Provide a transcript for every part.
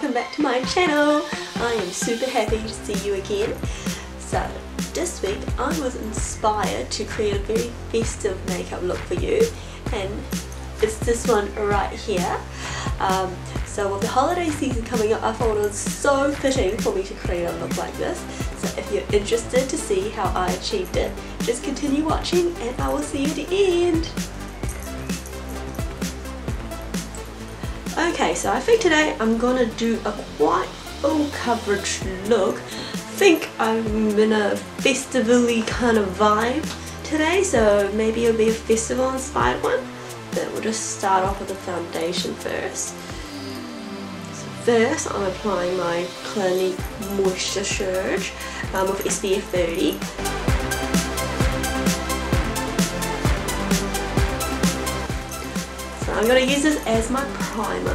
welcome back to my channel. I am super happy to see you again. So this week I was inspired to create a very festive makeup look for you, and it's this one right here. So with the holiday season coming up, I thought it was so fitting for me to create a look like this. So if you're interested to see how I achieved it, just continue watching and I will see you at the end. Okay, so I think today I'm gonna do a quite full coverage look. I think I'm in a festival-y kind of vibe today, so maybe it'll be a festival inspired one. But we'll just start off with the foundation first. So first I'm applying my Clinique Moisture Surge with SPF 30. I'm going to use this as my primer.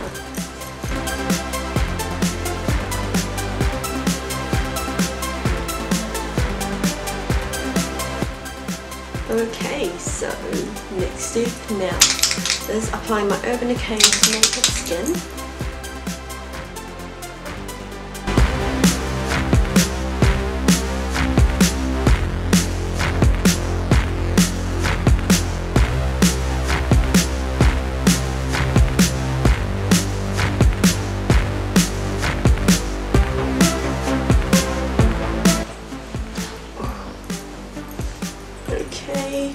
Okay, so next step now is applying my Urban Decay Naked Skin. Okay,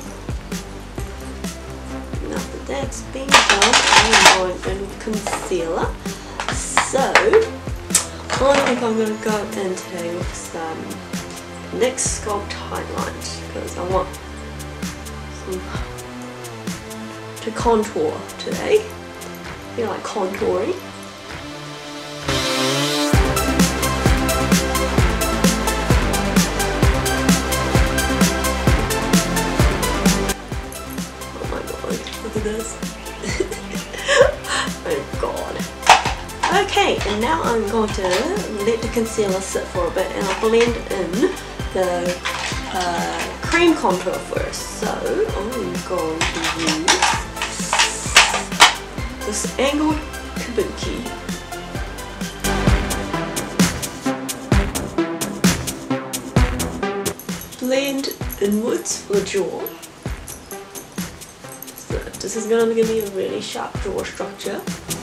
now that that's been done, I'm going in concealer. So I think I'm going to go in today with some NYX Sculpt Highlight because I want some to contour today. I feel like contouring. Look at this. Oh god. Okay, and now I'm going to let the concealer sit for a bit and I'll blend in the cream contour first. So I'm going to use this angled kabuki. Blend inwards for the jaw. This is going to give me a really sharp jaw structure.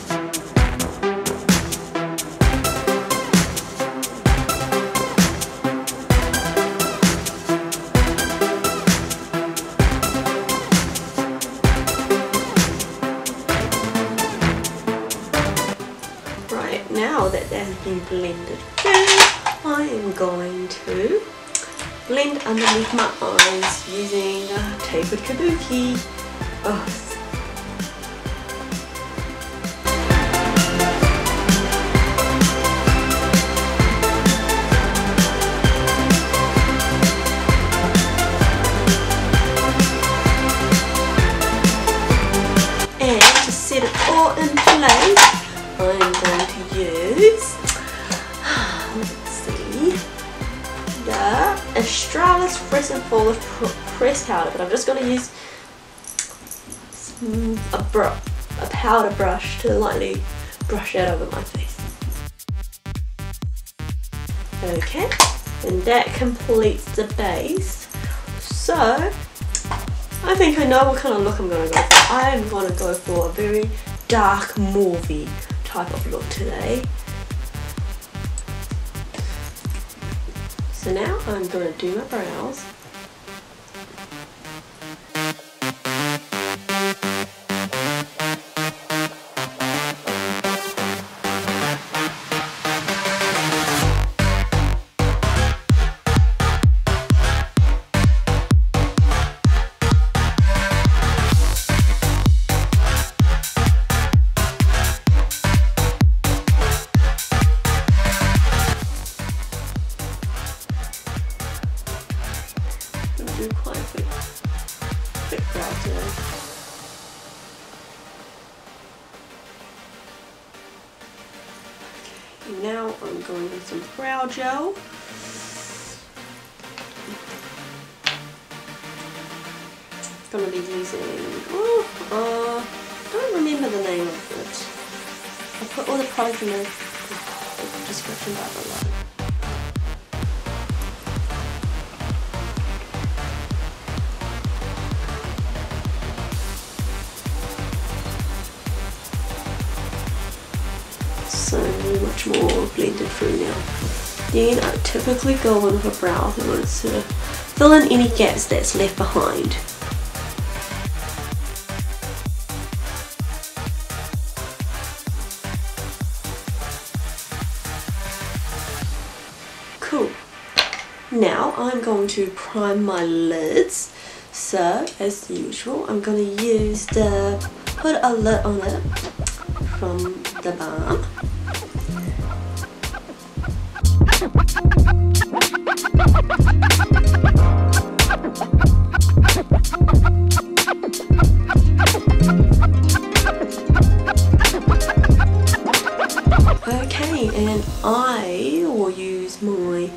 Right, now that that has been blended through, I am going to blend underneath my eyes using tapered kabuki. Oh. And to set it all in place, I'm going to use, let's see, the Australis Fresh and Flawless Pressed Powder, but I'm just going to use a powder brush to lightly brush that over my face. Okay, and that completes the base. So I think I know what kind of look I'm going to go for. I'm going to go for a very dark mauvey type of look today. So now I'm going to do my brows. Do quite a thick brow today. Okay, now I'm going with some brow gel. I'm going to be using, I don't remember the name of it. I put all the products in there. scratch and buff a lot. So much more blended through now. Then I typically go in with a brow in order to fill in any gaps that's left behind. Cool. Now I'm going to prime my lids. So as usual, I'm going to use put a lid on it from the Balm. Okay, and I will use my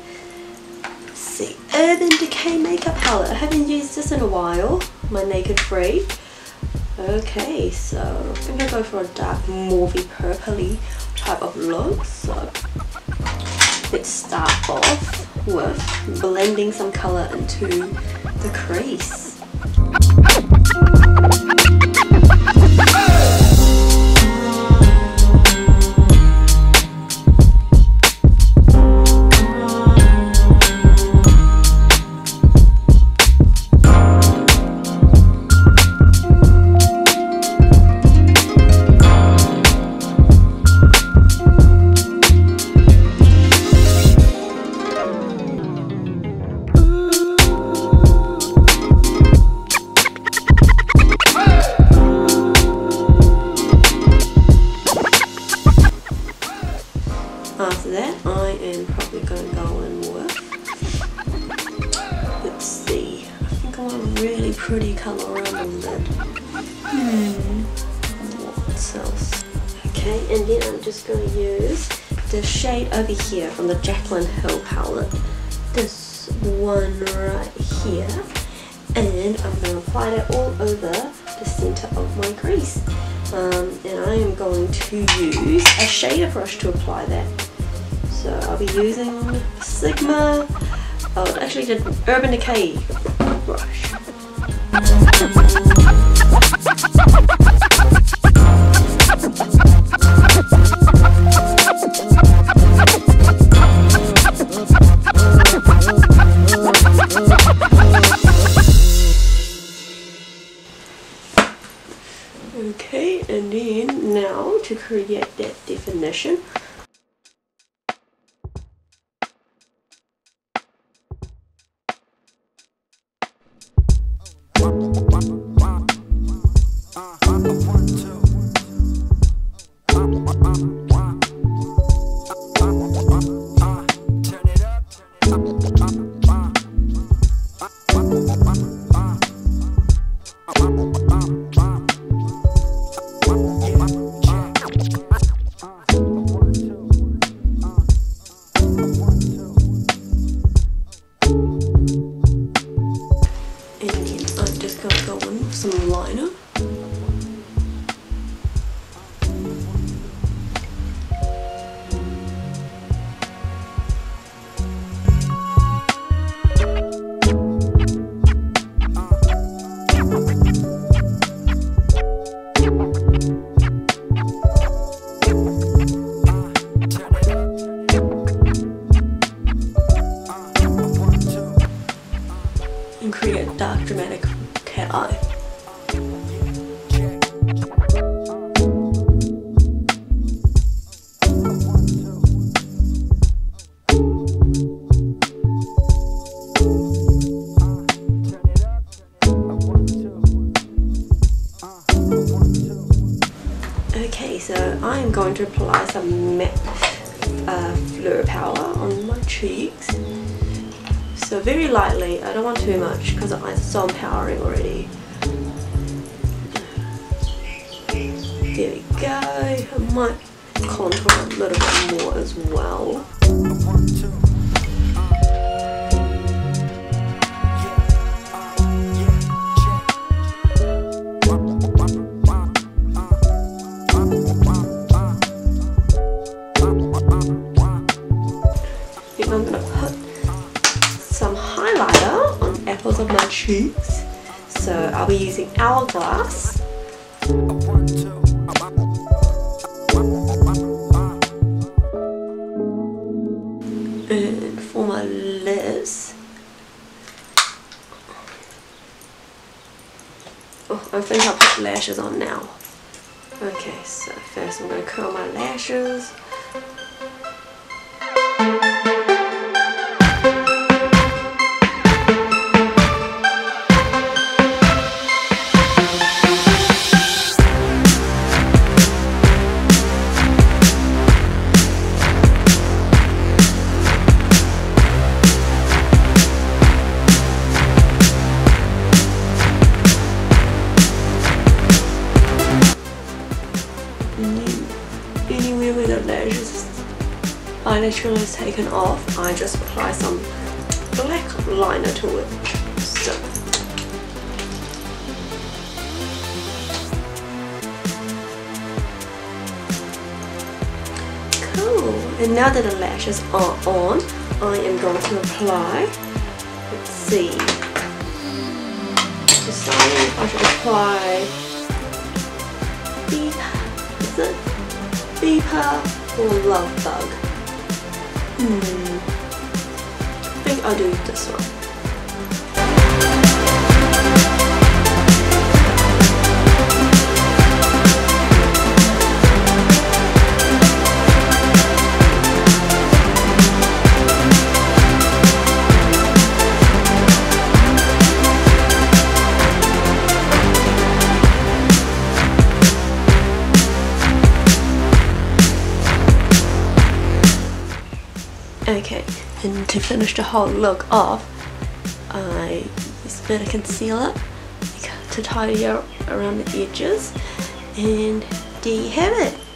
Urban Decay makeup palette. I haven't used this in a while, my Naked Free. Okay, so I think I'll go for a dark mauvey purpley type of look. So let's start off with blending some colour into the crease. After that, I am probably going to go in with, let's see, I think I want a really pretty colour around the lid. What else? Okay, and then I'm just going to use the shade over here from the Jaclyn Hill palette. This one right here. And I'm going to apply that all over the centre of my crease. And I am going to use a shader brush to apply that. So I'll be using Sigma, actually the Urban Decay brush. Okay, and then now to create that definition, some liner. And create a dark dramatic cat eye. Okay, so I'm going to apply some matte Fleur Power on my cheeks. So very lightly, I don't want too much because it's so empowering already. There we go. I might contour a little bit more as well. and I'm going to put some highlighter on the apples of my cheeks. So I'll be using Hourglass. And for my lips, I think I'll put lashes on now. Okay, so first I'm going to curl my lashes. Anywhere where the lashes eyelash is taken off, I just apply some black liner to it. So cool. And now that the lashes are on, I am going to apply. Let's see. Deciding if I should apply Beeper or Love Bug? I think I'll do this one. Okay, and to finish the whole look off, I use a bit of concealer to tidy up around the edges, and there you have it.